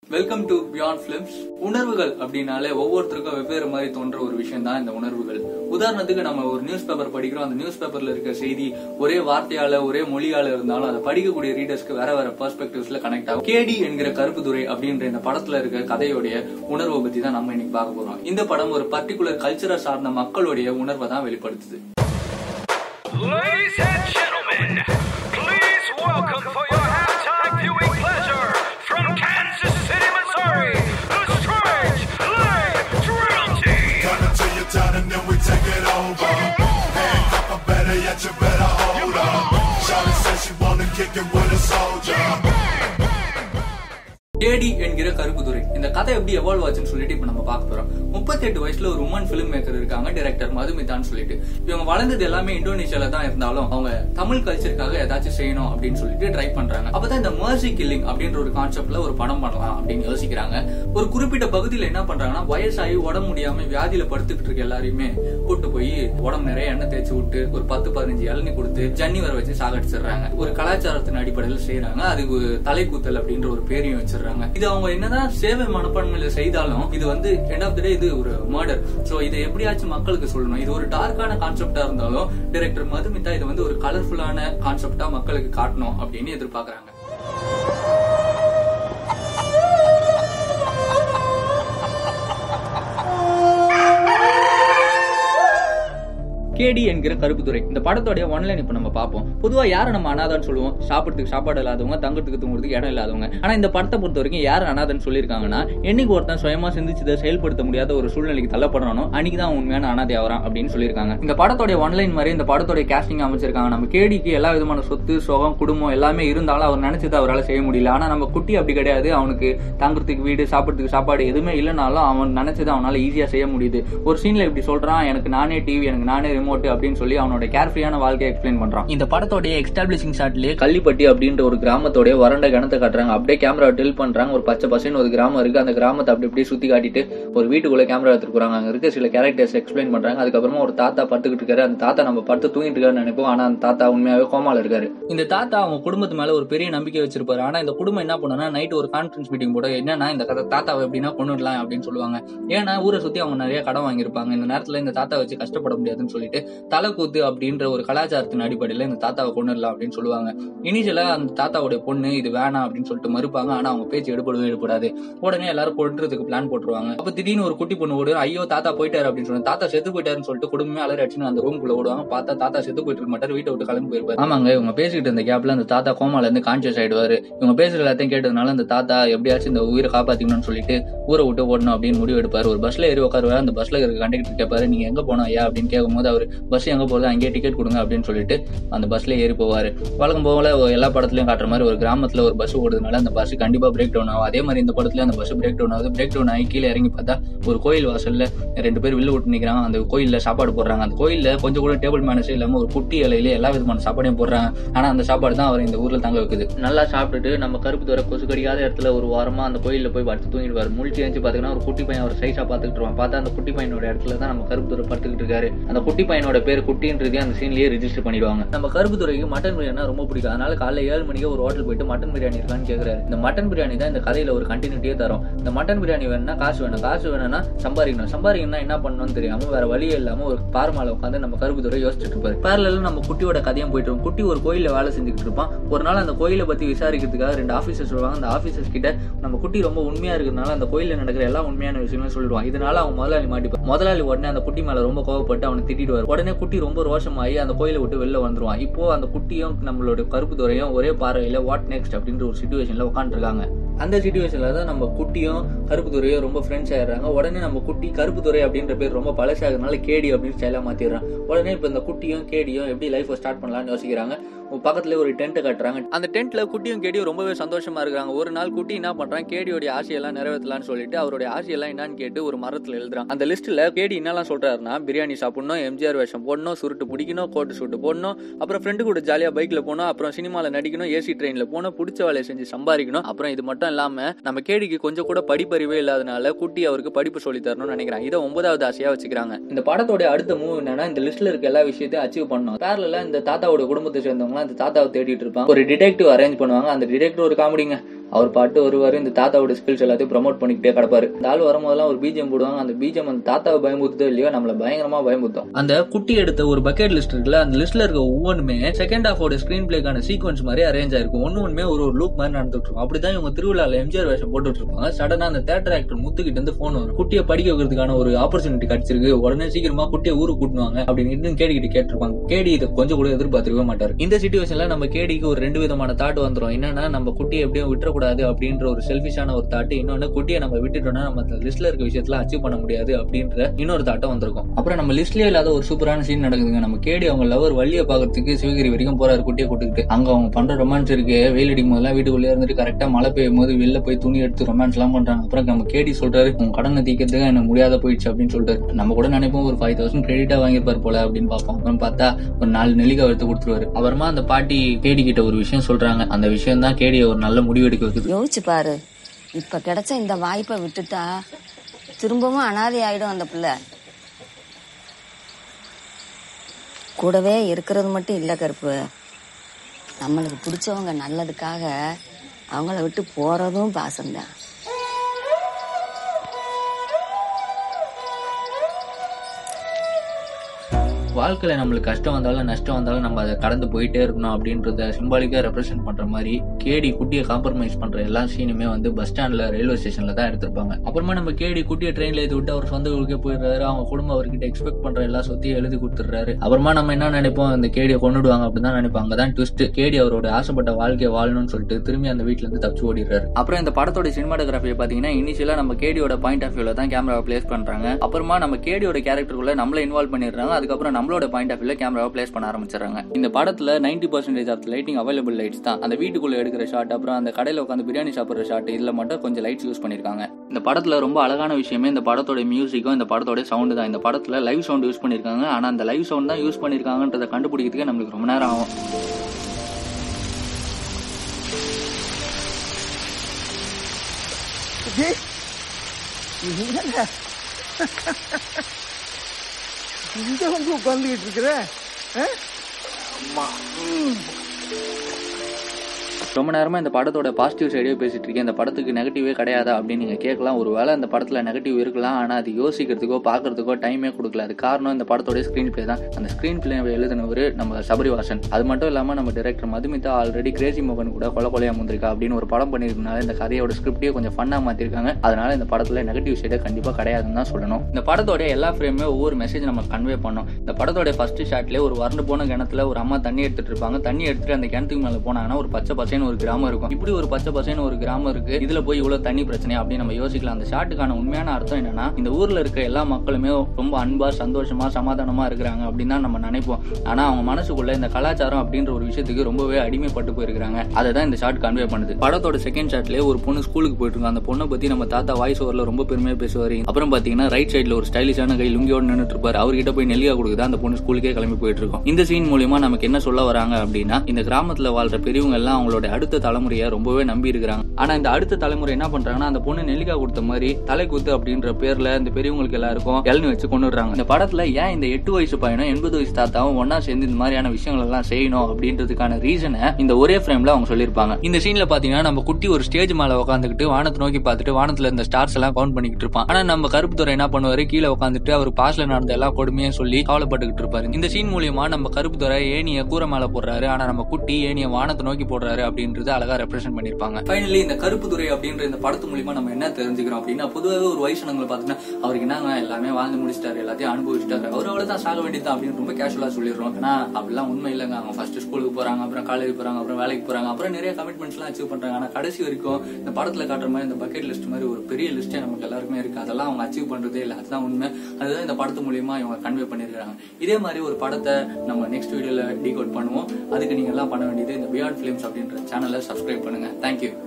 Welcome to beyond films. உணர்வுகள் அப்படின்னாலே ஒவ்வொருத்தருக்கும் வெவ்வேறு மாதிரி தோன்ற ஒரு விஷயம் தான் இந்த உணர்வுகள். உதாரணத்துக்கு நம்ம ஒரு நியூஸ் பேப்பர் படிக்கிறோம். அந்த நியூஸ் பேப்பர்ல இருக்க செய்தி ஒரே வார்த்தையால ஒரே மொழியால இருந்தாலும் அதை படிக்கக்கூடிய ரீடர்ஸ்க்கு வேற வேற பெர்ஸ்பெக்டிவ்ஸ்ல கனெக்ட் ஆகும். கேடி என்கிற கருப்பு துரை அப்படின்ற இந்த படத்துல இருக்க கதையோடைய உணர்வை பத்தி தான் நம்ம இன்னைக்கு பார்க்க போறோம். இந்த படம் ஒரு பர்டிகுலர் கல்ச்சரை சார்ந்த மக்களுடைய உணர்வை தான் வெளிப்படுத்துது. And then we take it over. Handcuff, I better yet, you better hold up. Shawty said she wanna kick it with a soldier. கேடி என்கிற கருப்பு துரை இந்த கதை எப்படி எவால்வ் ஆச்சுன்னு சொல்லிட்டு இப்ப நம்ம பார்க்க போறோம். 38 வயசுல ஒரு உமன் பிலிம் மேக்கர் இருக்காங்க, டைரக்டர் மதுமிதான்னு சொல்லிட்டு. இவங்க வளர்ந்தது எல்லாமே இந்தோனேஷியால தான் இருந்தாலும் அவங்க தமிழ் கல்ச்சருக்காக ஏதாச்சும் செய்யணும் அப்படின்னு சொல்லிட்டு ட்ரை பண்றாங்க. அப்பதான் இந்த மர்சி கில்லிங் அப்படின்ற ஒரு கான்செப்ட்ல ஒரு படம் பண்ணலாம் அப்படின்னு யோசிக்கிறாங்க. ஒரு குறிப்பிட்ட பகுதியில என்ன பண்றாங்கன்னா, வயசாகி உடம்பு முடியாம வியாதியில படுத்துக்கிட்டு இருக்க எல்லாரையுமே கூட்டு போய் உடம்பு நிறைய எண்ணெய் தேய்ச்சி விட்டு ஒரு 10-15 இளநீ கொடுத்து ஜன்னி வர வச்சு சாகடிச்சிடுறாங்க. ஒரு கலாச்சாரத்தின் அடிப்படையில் செய்யறாங்க. அதுக்கு தலைக்கூத்தல் அப்படின்ற ஒரு பேரையும் வச்சிடறாங்க. இது அவங்க என்னதான் சேவை மனப்பான்மையில செய்தாலும் இது வந்து எண்ட் ஆஃப் தி டே இது ஒரு மர்டர். சோ இதை எப்படியாச்சும் மக்களுக்கு சொல்லணும். இது ஒரு டார்க்கான கான்செப்டா இருந்தாலும் டைரக்டர் மதுமிதா இதை வந்து ஒரு கலர்ஃபுல்லான கான்செப்டா மக்களுக்கு காட்டணும் அப்படின்னு எதிர்பார்க்கறாங்க. கேடி என்கிற கருப்பு துரை இந்த படத்தோடைய ஒன்லைன் இப்ப நம்ம பார்ப்போம். பொதுவா யாரை நம்ம அனாதான்னு சொல்லுவோம்? சாப்பிடுறதுக்கு சாப்பாடு இல்லாதவங்க, தங்கறதுக்கு தூங்குறதுக்கு இடம் இல்லாதவங்க. ஆனா இந்த படத்தை பொறுத்த வரைக்கும் யார் அனாதன்னு சொல்லியிருக்காங்கன்னா, என்னைக்கு ஒருத்தன் சுயமா சிந்திச்சதை செயல்படுத்த முடியாத ஒரு சூழ்நிலைக்கு தள்ளப்படுறானோ அன்னைக்குதான் உண்மையான அனாதை ஆவறான் அப்படின்னு சொல்லியிருக்காங்க. இந்த படத்தோடைய ஒன்லைன் மாதிரி இந்த படத்தோடைய கேஸ்டிங் அமைச்சிருக்காங்க. நம்ம கேடிக்கு எல்லா விதமான சொத்து, சுகம், குடும்பம் எல்லாமே இருந்தாலும் அவர் நினைச்சது அவரால் செய்ய முடியல. ஆனா நம்ம குட்டி அப்படி கிடையாது. அவனுக்கு தங்குறதுக்கு வீடு, சாப்பிடுறதுக்கு சாப்பாடு எதுவுமே இல்லைனாலும் அவன் நினைச்சது அவனால ஈஸியா செய்ய முடியுது. ஒரு சீன்ல இப்படி சொல்றான், எனக்கு நானே டிவி, எனக்கு நானே அப்படின்னு சொல்லி அவனோட கேர்ஃப்ரீயான வாழ்க்கையை எக்ஸ்பிளைன் பண்றான். இந்த படத்தோட எஸ்டாப்ளிஷிங் ஷாட்லயே கள்ளிப்பட்டி அப்படின்ற ஒரு கிராமத்தோட வறண்ட கிணத்தை காட்டுறாங்க. அப்படியே கேமரா டில் பண்றாங்க. ஒரு பச்சை பசைன்னு ஒரு கிராமம் இருக்கு. அந்த கிராமத்தை அப்படி அப்படியே சுத்தி காட்டிட்டு ஒரு வீட்டுக்குள்ள கேமரா எடுத்துட்டு போறாங்க. அங்க இருக்க சில கேரக்டர்ஸ் எக்ஸ்பிளைன் பண்றாங்க. அதுக்கப்புறமா ஒரு தாத்தா படுத்துக்கிட்டு இருக்காரு. அந்த தாத்தா நம்ம படுத்து தூங்கிட்டு இருக்காரு நினைப்போம். ஆனா அந்த தாத்தா உண்மையாவே கோமால இருக்காரு. இந்த தாத்தா அவங்க குடும்பத்து மேல ஒரு பெரிய நம்பிக்கை வச்சிருப்பாரு. ஆனா இந்த குடும்பம் என்ன பண்ணுனா, நைட் ஒரு கான்ஃபரன்ஸ் மீட்டிங் போட என்னன்னா, இந்த தாத்தாவை எப்படின்னா கொண்டுடலாம் அப்படின்னு சொல்லுவாங்க. ஏன்னா ஊரை சுத்தி அவங்க நிறைய கடன் வாங்கியிருப்பாங்க. இந்த நேரத்துல இந்த தாத்தா வச்சு கஷ்டப்பட முடியாதுன்னு சொல்லிட்டு தலைக்கூத்து அப்படின்ற ஒரு கலாச்சாரத்தின் அடிப்படையில இந்த தாத்தாவை கொண்டுடலாம் அப்படின்னு சொல்லுவாங்க. இனிஷியலா அந்த தாத்தாவுடைய பொண்ணு இது வேணாம் அப்படின்னு சொல்லிட்டு மறுப்பாங்க. ஆனா அவங்க பேச்சு எடுப்படாது. உடனே எல்லாரும் கொண்டுறதுக்கு பிளான் போட்டுருவாங்க. அப்ப திடீர்னு ஒரு குட்டி பொண்ணு ஓடு, ஐயோ தாத்தா போயிட்டாரு அப்படின்னு சொன்னா, தாத்தா செத்து போயிட்டாருன்னு சொல்லிட்டு குடும்பமே அலறி அடிச்சுன்னு அந்த ரூம்குள்ள ஓடுவாங்க. பார்த்தா தாத்தா செத்து போயிட்டு இருக்க மாட்டாரு, வீட்டை விட்டு கிளம்பி போயிருப்பாரு. ஆமாங்க, இவங்க பேசிக்கிட்டு இருந்த கேப்ல அந்த தாத்தா கோமால இருந்து கான்சியஸ் ஆயிடுவாரு. இவங்க பேசுற எல்லாத்தையும் கேட்டதுனால அந்த தாத்தா எப்படியாச்சும் இந்த உயிரை காப்பாத்திக்கணும்னு சொல்லிட்டு ஊரை விட்டு ஓடணும் அப்படின்னு முடிவு எடுப்பாரு. ஒரு பஸ்ல ஏறி உட்காருவாரு. அந்த பஸ்ல இருக்க கண்டக்டர் கேட்பாரு, நீங்க எங்க போனோம் ஐயா அப்படின்னு கேட்கும்போது அவர் பஸ் எங்க போறது, அங்கேயே டிக்கெட் கொடுங்க அப்படின்னு சொல்லிட்டு அந்த பஸ்ல ஏறி போவாரு. வழக்கம் போல எல்லா படத்துலயும் காட்டுற மாதிரி ஒரு கிராமத்துல ஒரு பஸ் ஓடுறதுனால அந்த பஸ் கண்டிப்பா பிரேக் டவுன் ஆகும். அதே மாதிரி இந்த படத்துல அந்த பஸ் பிரேக் டவுன் ஆகுது. பிரேக் டவுன் ஆகி கீழே இறங்கி பார்த்தா ஒரு கோயில் வாசல்ல 2 பேர் வில்லு விட்டு நிக்கிறாங்க. அந்த கோயில்ல சாப்பாடு போடுறாங்க. அந்த கோயில்ல கொஞ்சம் கூட டேபிள் மேனஸே இல்லாம ஒரு குட்டி இலையில எல்லா விதமான சாப்பாடையும் போடுறாங்க. ஆனா அந்த சாப்பாடு தான் அவர் இந்த ஊர்ல தங்க வைக்குது. நல்லா சாப்பிட்டுட்டு நம்ம கருப்பு துரை கொசு கடிக்காத இடத்துல ஒரு வாரமா அந்த கோயில்ல போய் படுத்து தூங்கிடுவாரு. முழிச்சு எழுந்து பாத்தீங்கன்னா ஒரு குட்டி பையன் ஒரு சைஸா பாத்துக்கிட்டு இருவான். பார்த்தா அந்த குட்டி பையனோட இடத்துல தான் நம்ம கருப்பு துரை படுத்துக்கிட்டு இருக்காரு. அந்த குட்டி பையனோட பேர் குட்டின்றதே அந்த சீன்லயே ரிஜிஸ்டர் பண்ணிடுவாங்க. நம்ம கருப்பு துரைக்கு மட்டன் பிரியாணி ரொம்ப பிடிக்கும். அதனால காலைல 7 மணிக்கு ஒரு ஹோட்டல் போயிட்டு மட்டன் பிரியாணி இருக்கான்னு கேக்குறாரு. இந்த மட்டன் பிரியாணி தான் இந்த கதையில ஒரு கண்டினியூட்டியே தரும். இந்த மட்டன் பிரியாணி வேணும்னா காசு வேணும்னா சம்பாதிக்கணும் என்ன பண்ணணும்னு தெரியாம வேற வழியே இல்லாம ஒரு பார்மால உட்காந்து நம்ம கருப்பு துரை யோசிச்சுட்டு இருப்பாரு. பேரலா நம்ம குட்டியோட கதையும் போயிட்டு இருக்கும். குட்டி ஒரு கோயில வேலை செஞ்சுட்டு இருப்பான். ஒரு நாள் அந்த கோயிலை பத்தி விசாரிக்கிறதுக்காக 2 ஆபீசர்ஸ் வருவாங்க. அந்த ஆபீசர்ஸ் கிட்ட நம்ம குட்டி ரொம்ப உண்மையா இருக்கிறதுனால அந்த கோயில நடக்கிற எல்லா உண்மையான விஷயங்களும் சொல்லிடுவான். இதனால அவன் முதலாளி மாட்டிப்பான். முதலாளி உடனே அந்த குட்டி மேல ரொம்ப கோவப்பட்டு அவனை திட்டிடுவார். உடனே குட்டி ரொம்ப ரோஷமாயி அந்த கோயிலை விட்டு வெளில வந்துருவான். இப்போ அந்த குட்டியும் நம்மளோட கருப்பு துரையும் ஒரே பார்வையில வாட் நெக்ஸ்ட் அப்படின்ற ஒரு சிச்சுவேஷன்ல உட்காந்துருக்காங்க. அந்த சிச்சுவேஷன்ல தான் நம்ம குட்டியும் கருப்பு துரையும் ரொம்ப ஃப்ரெண்ட்ஸ் ஆயிடுறாங்க. உடனே நம்ம குட்டி கருப்பு துரை அப்படின்ற பேர் ரொம்ப பழசாகிறதுனால கேடி அப்படின்னு ஸ்டைலா மாத்திடுறான். உடனே இப்ப இந்த குட்டியும் கேடியும் எப்படி லைஃப் ஸ்டார்ட் பண்ணலாம்னு யோசிக்கிறாங்க. பக்கத்துல ஒரு டென்ட் கட்டுறாங்க. அந்த டென்ட்ல குட்டியும் கேடியும் ரொம்பவே சந்தோஷமா இருக்காங்க. ஒரு நாள் குட்டி என்ன பண்றான், கேடியோட ஆசையெல்லாம் நிறைவேற்றலாம்னு சொல்லிட்டு அவருடைய ஆசையெல்லாம் என்னன்னு கேட்டு ஒரு மரத்துல எழுதுறான். அந்த லிஸ்ட்ல கேடி என்னெல்லாம் சொல்றாருன்னா, பிரியாணி சாப்பிடணும், எம்ஜிஆர் வேஷம் போடணும், சுருட்டு பிடிக்கணும், கோட்டு சூட்டு போடணும், அப்புறம் ஃப்ரெண்டு கூட ஜாலியா பைக்ல போகணும், அப்புறம் சினிமால நடிக்கணும், ஏசி ட்ரெயின்ல போகணும், பிடிச்ச வேலையை செஞ்சு சம்பாதிக்கணும். அப்புறம் இது மட்டும் இல்லாம நம்ம கேடிக்கு கொஞ்சம் கூட படிப்பறிவே இல்லாதனால குட்டி அவருக்கு படிப்பு சொல்லி தரணும்னு நினைக்கிறாங்க. இதை 9வது ஆசையா வச்சுக்கிறாங்க. இந்த படத்தோட அடுத்த மூவ் என்னன்னா, இந்த லிஸ்ட்ல இருக்க எல்லா விஷயத்தையும் அச்சீவ் பண்ணணும். பேரலா இந்த தாத்தாவோட குடும்பத்தை சேர்ந்தவங்க அந்த தாத்தாவை தேடிட்டு இருப்பாங்க. ஒரு டிடெக்டிவ் அரேஞ்ச் பண்ணுவாங்க. அந்த டிடெக்டிவ் ஒரு காமெடிங்க. அவர் பாட்டு வருவாரு, இந்த தாத்தாவோட ஸ்கில்ஸ் எல்லாத்தையும் ப்ரமோட் பண்ணிக்கிட்டே கிடப்பாரு. இந்த ஆள் வரும்போதெல்லாம் ஒரு பிஜிஎம் போடுவாங்க. அந்த பிஜிஎம் அந்த தாத்தாவை பயமுறுத்தோ இல்லையோ நம்மள பயங்கரமா பயமுறுத்தும். அந்த குட்டி எடுத்த ஒரு பக்கெட் லிஸ்ட் இருக்குல்ல, அந்த லிஸ்ட்ல இருக்க ஒவ்வொன்றுமே செகண்ட் ஹாஃபோட ஸ்கிரீன் பிளேக்கான சீக்வன்ஸ் மாதிரி அரேஞ்ச் ஆயிருக்கும். ஒண்ணுமே ஒரு லூப் மாதிரி நடந்துட்டு இருக்கும். அப்படிதான் இவங்க திருவிழால எம்ஜிஆர் வேஷம் போட்டுட்டு இருப்பாங்க. சடனா அந்த தியேட்டர் ஆக்டர் முத்துக்கிட்ட இருந்து போன் வரும். குட்டியை படிக்க வைக்கிறதுக்கான ஒரு ஆப்பர்ச்சுனிட்டி கிடைச்சிருக்கு, உடனே சீக்கிரமா குட்டியை ஊருக்கு கூட்டுவாங்க அப்படின்னு கேடிக்கிட்டு கேட்டிருப்பாங்க. கேடி இதை கொஞ்சம் கூட எதிர்பார்த்திருக்கவே மாட்டாரு. இந்த சிச்சுவேஷன்ல நம்ம கேடிக்கு ஒரு 2 விதமான தாட் வந்துடும். என்னன்னா, நம்ம குட்டியை எப்படியும் விட்டுறக்கூடாது அப்படின்ற ஒரு செல்ஃபிஷான ஒரு தாட்டு, இன்னொன்னு குட்டியை நம்ம விட்டுட்டோம்னா நம்ம அந்த லிஸ்ட்ல இருக்க விஷயத்துல அச்சீவ் பண்ண முடியாது அப்படின்ற இன்னொரு தாட்டம் வந்திருக்கும். அப்புறம் நம்ம லிஸ்ட்லயே இல்லாத ஒரு சூப்பரான சீன் நடக்குதுங்க. நம்ம கேடி அவங்க லவர் வள்ளியை பாக்கிறதுக்கு சிவகிரி வரைக்கும் போறாரு குட்டியை கூட்டுக்கிட்டு. அங்க அவங்க பண்ற ரொமான்ஸ் இருக்கு. வெயில் அடிக்கும் போதெல்லாம் வீட்டுக்குள்ளே இருந்துட்டு கரெக்டா மழை பெய்யும் போது வெளில போய் துணி எடுத்து ரொமான்ஸ் எல்லாம் பண்றாங்க. அப்புறம் நம்ம கேடி சொல்றாரு, உங்க கடனை தீக்கிறதுக்கு எனக்கு முடியாத போயிடுச்சு அப்படின்னு சொல்லிட்டு. நம்ம கூட நினைப்போம் ஒரு 5000 கிரெடிட்டா வாங்கியிருப்பாரு போல அப்படின்னு பார்ப்போம். அப்புறம் பார்த்தா ஒரு 4 நெல்லிக்காய் எடுத்து கொடுத்துருவாரு. அப்புறமா அந்த பாட்டி கேடி கிட்ட ஒரு விஷயம் சொல்றாங்க. அந்த விஷயம் தான் கேடியை ஒரு நல்ல முடிவு எடுக்க வைக்குது. யோசிச்சு பாரு, இப்ப கிடைச்ச இந்த வாய்ப்பை விட்டுட்டா திரும்பவும் அனாதை ஆயிடும் அந்த பிள்ளை. கூடவே இருக்கிறது மட்டும் இல்ல கருப்பு, நம்மளுக்கு பிடிச்சவங்க நல்லதுக்காக அவங்கள விட்டு போறதும் பாசம்தான். வாழ்க்கையில நம்மளுக்கு கஷ்டம் வந்தாலும் நஷ்டம் வந்தாலும் நம்ம அதை கடந்து போயிட்டே இருக்கணும் அப்படின்றத சிம்பாலிக்கா ரெப்ரசென்ட் பண்ற மாதிரி கேடி குட்டியை காம்ப்ரமைஸ் பண்ற எல்லா சீனுமே வந்து பஸ் ஸ்டாண்ட்ல ரயில்வே ஸ்டேஷன்ல தான் எடுத்திருப்பாங்க. அப்புறமா நம்ம கேடி குட்டியை ட்ரெயின்ல ஏற்றி விட்டு அவர் சொந்த ஊருக்கே போயிடுறாரு. அவங்க குடும்பம் அவர்கிட்ட எக்ஸ்பெக்ட் பண்ற எல்லா சொத்தையும் எழுதி கொடுத்துறாரு. அப்புறமா நம்ம என்ன நினைப்போம், இந்த கேடியை கொண்டுடுவாங்க அப்படின்னு தான் நினைப்பாங்க. அதான் ட்விஸ்ட். கேடி அவரோட ஆசைப்பட்ட வாழ்க்கையை வாழணும்னு சொல்லிட்டு திரும்பி அந்த வீட்டுல இருந்து தப்பிச்சு ஓடிடுறாரு. அப்புறம் இந்த படத்தோட சினிமாட்டோகிராஃபியை பாத்தீங்கன்னா இனிஷியலா நம்ம கேடியோட பாயிண்ட் ஆஃப் வியூல தான் கேமராவை பிளேஸ் பண்றாங்க. அப்புறமா நம்ம கேடியோட கேரக்டருக்குள்ள நம்மள இன்வால்வ் பண்ணிடுறாங்க. அதுக்கப்புறம் நம்மளோட பாயிண்ட் ஆஃப் வியூல கேமராவை பிளேஸ் பண்ண ஆரம்பிச்சாங்க. இந்த படத்துல 90% ஆஃப் லைட்டிங் அவைலபிள் லைட்ஸ் தான். அந்த வீட்டுக்குள்ள எடுக்கிற ஷாட், அப்புறம் அந்த கடையில உட்காந்து பிரியாணி சாப்பிடுற ஷாட், இதுல மட்டும் கொஞ்சம் லைட்ஸ் யூஸ் பண்ணிருக்காங்க. இந்த படத்துல ரொம்ப அழகான விஷயமே இந்த படத்தோட மியூசிக்கும் இந்த படத்தோட சவுண்ட் தான். இந்த படத்துல லைவ் சவுண்ட் யூஸ் பண்ணிருக்காங்க. ஆனா அந்த லைவ் சவுண்ட் தான் யூஸ் பண்ணிருக்காங்கன்றத கண்டுபிடிக்கிறதுக்கு நம்மளுக்கு ரொம்ப நேரம் ஆகும். இங்க வந்து உட்கார்ந்துகிட்டு இருக்கிற ரொம்ப நேரமா இந்த படத்தோட பாசிட்டிவ் சைடே பேசிட்டு இருக்கேன். இந்த படத்துக்கு நெகட்டிவே கிடையாதா அப்படின்னு நீங்க கேட்கலாம். ஒருவேளை இந்த படத்துல நெகட்டிவ் இருக்கலாம், ஆனா அது யோசிக்கிறதுக்கோ பாக்குறதுக்கோ டைமே கொடுக்கல. அது காரணம் இந்த படத்தோட ஸ்கிரீன் பிளே தான். அந்த ஸ்கிரீன் பிளே எழுதினவர் நம்ம சபரிவாசன். அது மட்டும் இல்லாம நம்ம டைரக்டர் மதுமிதா ஆல்ரெடி கிரேசி மோகன் கூட கொலையா முந்திருக்கா அப்படின்னு ஒரு படம் பண்ணிருக்கனால இந்த கதையோட ஸ்கிரிப்டே கொஞ்சம் ஃபன்னா மாத்திருக்காங்க. அதனால இந்த படத்துல நெகட்டிவ் சைடே கண்டிப்பா கிடையாதுன்னு தான் சொல்லணும். இந்த படத்தோட எல்லா ஃப்ரேமே ஒவ்வொரு மெசேஜ் நம்ம கன்வே பண்ணோம். இந்த படத்தோட ஃபர்ஸ்ட் ஷாட்லயே ஒரு வறண்டு போன கிணத்துல ஒரு அம்மா தண்ணி எடுத்துட்டு இருப்பாங்க. தண்ணி எடுத்துட்டு அந்த கிணத்துக்கு மேல போனாங்கன்னா ஒரு பச்சை பசைன்னு ஒரு கிராமம் இருக்கும். இப்படி ஒரு பச்சை பசைன்னு ஒரு கிராமம் இருக்கு, இதுல போய் இவ்வளவு தண்ணி பிரச்சனை அப்படின்னு நம்ம யோசிக்கலாம். அந்த ஷாட்டுக்கான உண்மையான அர்த்தம் என்னன்னா, இந்த ஊர்ல இருக்க எல்லா மக்களுமே ரொம்ப அன்பா சந்தோஷமா சமாதானமா இருக்கிறாங்க அப்படின்னு தான் நம்ம நினைப்போம். ஆனா அவங்க மனசுக்குள்ள இந்த கலாச்சாரம் அப்படின்ற ஒரு விஷயத்துக்கு ரொம்பவே அடிமைப்பட்டு போயிருக்காங்க. அதை தான் இந்த ஷாட் கன்வே பண்ணுது. படத்தோட செகண்ட் ஷாட்லயே ஒரு பொண்ணு ஸ்கூலுக்கு போயிட்டு இருக்கு. அந்த பொண்ணை பத்தி நம்ம தாத்தா வாய்ஸ் ஓவர்ல ரொம்ப பெருமையா பேசுவாரு. அப்புறம் பாத்தீங்கன்னா ரைட் சைட்ல ஒரு ஸ்டைலிஷான கை லுங்கியோட நின்னுட்டு இருப்பாரு. அவர்கிட்ட போய் நெல்லியா கொடுக்குது. அந்த பொண்ணு ஸ்கூலுக்கே கிளம்பி போயிட்டு இருக்கும். இந்த சீன் மூலியமா நமக்கு என்ன சொல்ல வராங்க அப்படின்னா, இந்த கிராமத்துல வாழ்ற பெரியவங்க எல்லாம் அவங்களோட அடுத்த தலைமுறையை ரொம்பவே நம்பி இருக்கிறாங்க. ஆனா இந்த அடுத்த தலைமுறை என்ன பண்றாங்கன்னா, அந்த பொண்ணு நெல்லிக்காய் கொடுத்த மாதிரி தலைக்குத்து அப்படின்ற பேர்ல இந்த பெரியவங்களுக்கு எல்லாருக்கும் இளநீ வச்சு கொண்டுடுறாங்க. இந்த படத்துல ஏன் இந்த 8 வயசு பையனும் 80 வயசு தாத்தாவும் ஒன்னா சேர்ந்து இந்த மாதிரியான விஷயங்கள் எல்லாம் செய்யணும் அப்படின்றதுக்கான ரீசனை இந்த ஒரே ஃப்ரேம்ல அவங்க சொல்லியிருப்பாங்க. இந்த சீன்ல பாத்தீங்கன்னா நம்ம குட்டி ஒரு ஸ்டேஜ் மேல உட்காந்துக்கிட்டு வானத்தை நோக்கி பார்த்துட்டு வானத்துல இந்த ஸ்டார்ஸ் எல்லாம் கவுண்ட் பண்ணிக்கிட்டு இருப்பான். ஆனா நம்ம கருப்பு துறை என்ன பண்ணுவாரு, கீழே உட்காந்துட்டு அவர் பாஸ்ல நடந்த எல்லா கொடுமையும் சொல்லி கவலைப்பட்டுக்கிட்டு இருப்பாரு. இந்த சீன் மூலியமா நம்ம கருப்பு துறை ஏனிய கூரை மேல போடுறாரு, ஆனா நம்ம குட்டி ஏனிய வானத்தை நோக்கி போடுறாரு அப்படின்றது அழகா ரெப்ரசென்ட் பண்ணிருப்பாங்க. ஃபைனலி இந்த கருப்பு துறை அப்படின்ற இந்த படத்து மூலியமா நம்ம என்ன தெரிஞ்சுக்கிறோம் அப்படின்னா, பொதுவாக ஒரு வயசானவங்களை பாத்தீங்கன்னா அவருக்கு என்னங்க எல்லாமே வாழ்ந்து முடிச்சிட்டாரு, எல்லாத்தையும் அனுபவிச்சிட்டாரு, அவர் அவ்வளவுதான் சாக வேண்டியதான் அப்படின்னு ரொம்ப கேஷுவலா சொல்லிடுறோம். ஆனா அப்படிலாம் உண்மை இல்லைங்க. அவங்க ஃபர்ஸ்ட் ஸ்கூலுக்கு போறாங்க, அப்புறம் காலேஜ் போறாங்க, அப்புறம் வேலைக்கு போறாங்க, அப்புறம் நிறைய கமிட்மெண்ட்ஸ் எல்லாம் அச்சீவ் பண்றாங்க. ஆனா கடைசி வரைக்கும் இந்த படத்துல காட்டுற மாதிரி இந்த பக்கெட் லிஸ்ட் மாதிரி ஒரு பெரிய லிஸ்டே நமக்கு எல்லாருக்குமே இருக்கு. அதெல்லாம் அவங்க அச்சீவ் பண்றதே இல்லை. அதுதான் உண்மை. அதுதான் இந்த படத்து மூலியமா இவங்க கன்வே பண்ணிருக்காங்க. இதே மாதிரி ஒரு படத்தை நம்ம நெக்ஸ்ட் வீடியோல டீகோட் பண்ணுவோம். அதுக்கு நீங்க எல்லாம் பண்ண வேண்டியது இந்த பியாண்ட் ஃபிலிம்ஸ் அப்படின்ற சேனலை சப்ஸ்கிரைப் பண்ணுங்க. தேங்க்யூ.